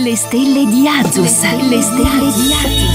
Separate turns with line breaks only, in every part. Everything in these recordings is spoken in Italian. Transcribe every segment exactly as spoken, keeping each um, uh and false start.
Le stelle di Azus. Le stelle di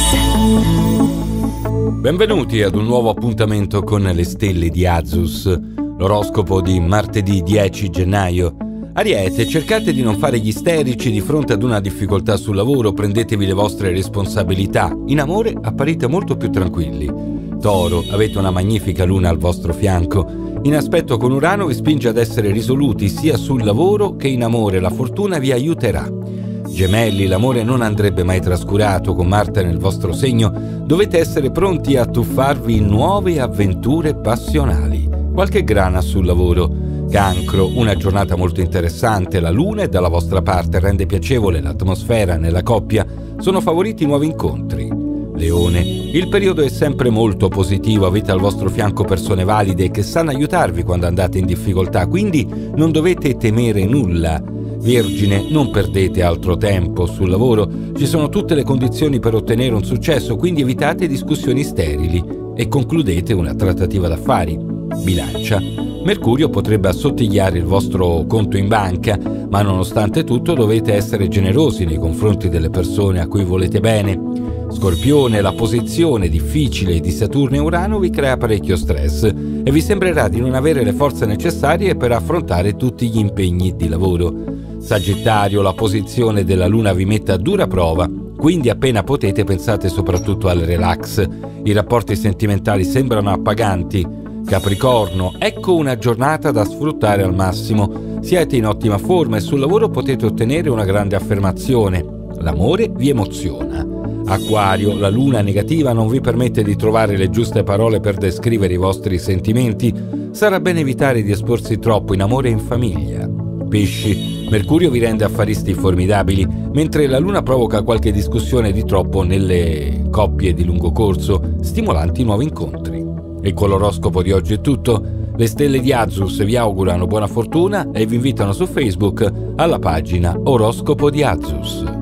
Azus.
Benvenuti ad un nuovo appuntamento con le stelle di Azus, l'oroscopo di martedì dieci gennaio. Ariete, cercate di non fare gli isterici di fronte ad una difficoltà sul lavoro, prendetevi le vostre responsabilità. In amore apparite molto più tranquilli. Toro, avete una magnifica luna al vostro fianco. In aspetto con Urano vi spinge ad essere risoluti sia sul lavoro che in amore, la fortuna vi aiuterà. Gemelli, l'amore non andrebbe mai trascurato, con Marte nel vostro segno dovete essere pronti a tuffarvi in nuove avventure passionali. Qualche grana sul lavoro. Cancro, una giornata molto interessante, la luna è dalla vostra parte, rende piacevole l'atmosfera nella coppia, sono favoriti nuovi incontri. Leone, il periodo è sempre molto positivo, avete al vostro fianco persone valide che sanno aiutarvi quando andate in difficoltà, quindi non dovete temere nulla. Vergine, non perdete altro tempo sul lavoro, ci sono tutte le condizioni per ottenere un successo, quindi evitate discussioni sterili e concludete una trattativa d'affari. Bilancia, Mercurio potrebbe assottigliare il vostro conto in banca, ma nonostante tutto dovete essere generosi nei confronti delle persone a cui volete bene. Scorpione, la posizione difficile di Saturno e Urano vi crea parecchio stress e vi sembrerà di non avere le forze necessarie per affrontare tutti gli impegni di lavoro. Sagittario, la posizione della Luna vi mette a dura prova, quindi appena potete pensate soprattutto al relax. I rapporti sentimentali sembrano appaganti. Capricorno, ecco una giornata da sfruttare al massimo. Siete in ottima forma e sul lavoro potete ottenere una grande affermazione. L'amore vi emoziona. Acquario, la luna negativa non vi permette di trovare le giuste parole per descrivere i vostri sentimenti. Sarà bene evitare di esporsi troppo in amore e in famiglia. Pesci, Mercurio vi rende affaristi formidabili, mentre la luna provoca qualche discussione di troppo nelle coppie di lungo corso, stimolanti nuovi incontri. E con l'oroscopo di oggi è tutto. Le stelle di Azus vi augurano buona fortuna e vi invitano su Facebook alla pagina Oroscopo di Azus.